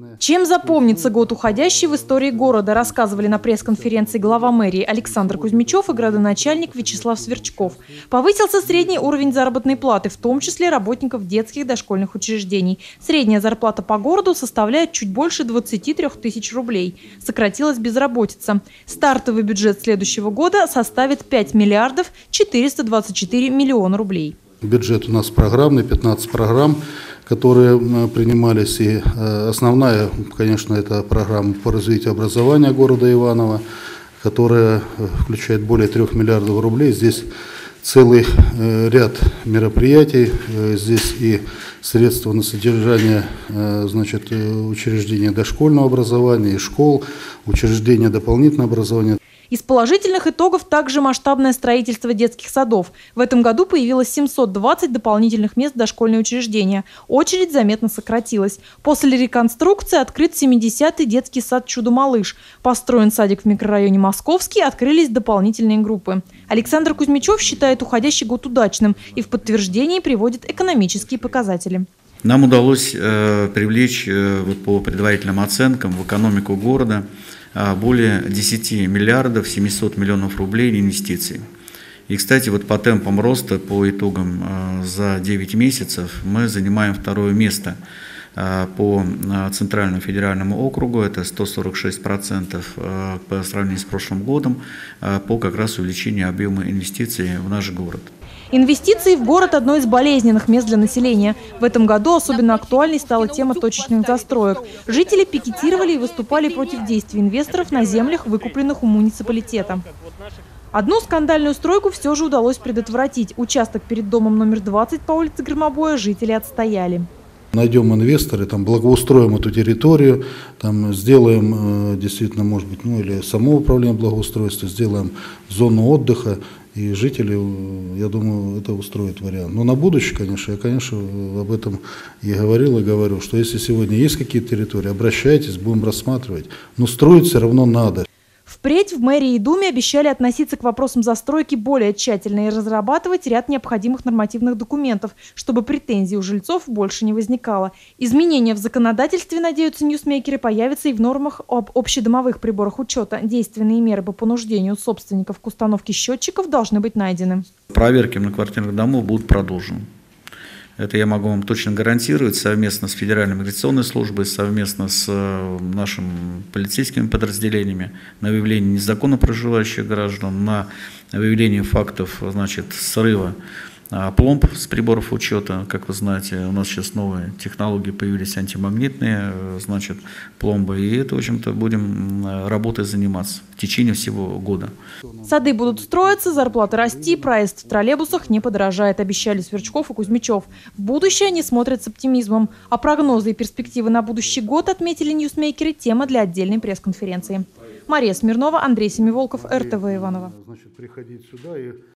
Чем запомнится год уходящий в истории города, рассказывали на пресс-конференции глава мэрии Александр Кузьмичев и градоначальник Вячеслав Сверчков. Повысился средний уровень заработной платы, в том числе работников детских и дошкольных учреждений. Средняя зарплата по городу составляет чуть больше 23 тысяч рублей. Сократилась безработица. Стартовый бюджет следующего года составит 5 миллиардов 424 миллиона рублей. Бюджет у нас программный, 15 программ, которые принимались. И основная, конечно, это программа по развитию образования города Иваново, которая включает более 3 миллиардов рублей. Здесь целый ряд мероприятий. Здесь и средства на содержание учреждения дошкольного образования, и школ, учреждения дополнительного образования. Из положительных итогов также масштабное строительство детских садов. В этом году появилось 720 дополнительных мест в дошкольные учреждения. Очередь заметно сократилась. После реконструкции открыт 70-й детский сад «Чудо-малыш». Построен садик в микрорайоне Московский, открылись дополнительные группы. Александр Кузьмичев считает уходящий год удачным и в подтверждении приводит экономические показатели. Нам удалось привлечь по предварительным оценкам в экономику города более 10 миллиардов 700 миллионов рублей инвестиций. И, кстати, по темпам роста, по итогам за 9 месяцев мы занимаем второе место по Центральному федеральному округу, это 146% по сравнению с прошлым годом, по как раз увеличению объема инвестиций в наш город. Инвестиции в город – одно из болезненных мест для населения. В этом году особенно актуальной стала тема точечных застроек. Жители пикетировали и выступали против действий инвесторов на землях, выкупленных у муниципалитета. Одну скандальную стройку все же удалось предотвратить. Участок перед домом номер 20 по улице Громобоя жители отстояли. Найдем инвесторы, благоустроим эту территорию, сделаем действительно, может быть, или самоуправление благоустройства, сделаем зону отдыха. И жители, я думаю, это устроит вариант. Но на будущее, конечно, я об этом и говорил, и говорю, что если сегодня есть какие-то территории, обращайтесь, будем рассматривать. Но строить все равно надо. Впредь в мэрии и Думе обещали относиться к вопросам застройки более тщательно и разрабатывать ряд необходимых нормативных документов, чтобы претензий у жильцов больше не возникало. Изменения в законодательстве, надеются ньюсмейкеры, появятся и в нормах об общедомовых приборах учета. Действенные меры по понуждению собственников к установке счетчиков должны быть найдены. Проверки многоквартирных домов будут продолжены. Это я могу вам точно гарантировать совместно с Федеральной миграционной службой, совместно с нашими полицейскими подразделениями на выявление незаконно проживающих граждан, на выявление фактов срыва пломб с приборов учета. Как вы знаете, у нас сейчас новые технологии появились, антимагнитные пломбы. И это, в общем-то, будем работой заниматься в течение всего года. Сады будут строиться, зарплаты расти, проезд в троллейбусах не подорожает, обещали Сверчков и Кузьмичев. В будущее они смотрят с оптимизмом. А прогнозы и перспективы на будущий год, отметили ньюсмейкеры, тема для отдельной пресс-конференции. Мария Смирнова, Андрей Семиволков, РТВ Иваново.